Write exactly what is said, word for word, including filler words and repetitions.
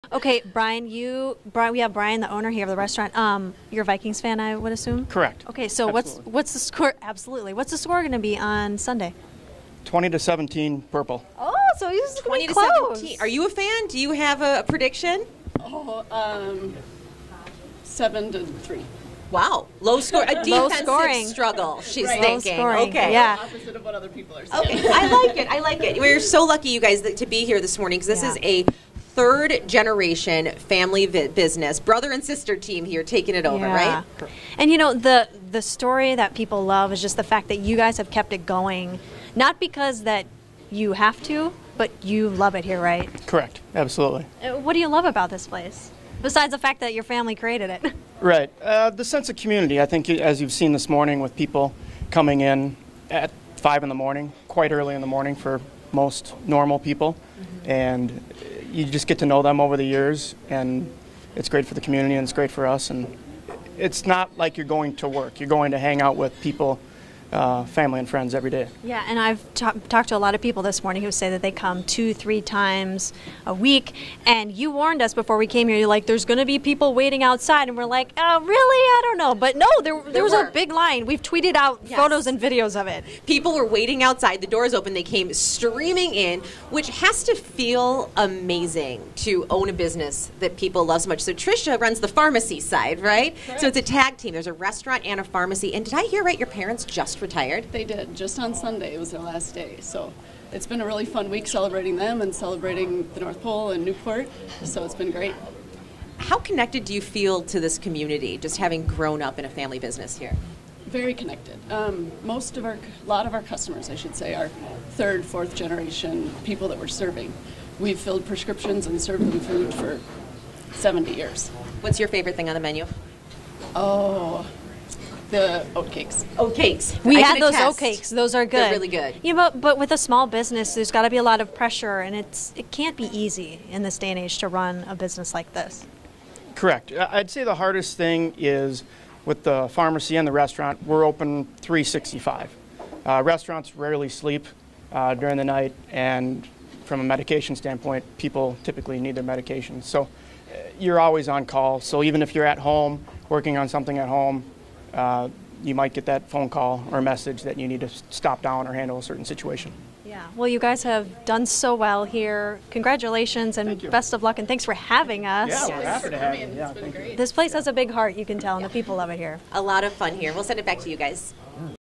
Okay, Brian, you, Brian, we have Brian, the owner here of the restaurant. Um, you're a Vikings fan, I would assume? Correct. Okay, so Absolutely. what's what's the score? Absolutely. What's the score going to be on Sunday? twenty to seventeen, purple. Oh, so he's twenty to close. seventeen. Are you a fan? Do you have a, a prediction? Oh, um, seven to three. Wow, low score, a Low defensive scoring. struggle. She's Right. Low thinking. scoring, Okay. yeah. Opposite of what other people are saying. Okay, I like it. I like it. We're so lucky, you guys, that- to be here this morning because this Yeah. is a third generation family vi- business, brother and sister team here taking it over, Yeah. right? And you know, the the story that people love is just the fact that you guys have kept it going, not because that you have to, but you love it here, right? Correct. Absolutely. Uh, What do you love about this place? Besides the fact that your family created it. Right. Uh, the sense of community, I think, as you've seen this morning with people coming in at five in the morning, quite early in the morning for most normal people. Mm-hmm. And you just get to know them over the years, and it's great for the community and it's great for us. And it's not like you're going to work. You're going to hang out with people, uh, family and friends every day. Yeah, and I've ta- talked to a lot of people this morning who say that they come two, three times a week. And you warned us before we came here. You're like, "There's going to be people waiting outside," and we're like, "Oh, really? I don't know." But no, there, there, There was were. a big line. We've tweeted out Yes. photos and videos of it. People were waiting outside. The doors open. They came streaming in, which has to feel amazing to own a business that people love so much. So Trisha runs the pharmacy side, right? So it's a tag team. There's a restaurant and a pharmacy. And did I hear right? Your parents just retired? They did. Just on Sunday, it was their last day. So it's been a really fun week celebrating them and celebrating the North Pole and Newport. So it's been great. How connected do you feel to this community, just having grown up in a family business here? Very connected. Um, most of our, a lot of our customers, I should say, are third, fourth generation people that we're serving. We've filled prescriptions and served them food for seventy years. What's your favorite thing on the menu? Oh, the oatcakes. Oat cakes. We I had can those attest. oat cakes. Those are good. They're really good. Yeah, but but with a small business, there's got to be a lot of pressure, and it's it can't be easy in this day and age to run a business like this. Correct. I- I'd say the hardest thing is with the pharmacy and the restaurant, we're open three sixty-five. Uh, restaurants rarely sleep uh, during the night, and from a medication standpoint, people typically need their medications. So uh, you're always on call. So even if you're at home, working on something at home, uh, you might get that phone call or message that you need to s- stop down or handle a certain situation. Yeah. Well, you guys have done so well here. Congratulations and Thank you. best of luck, and thanks for having us. we're happy to have you. Yeah, thank you. This place has a big heart, you can tell, and the people love it here. A lot of fun here. We'll send it back to you guys.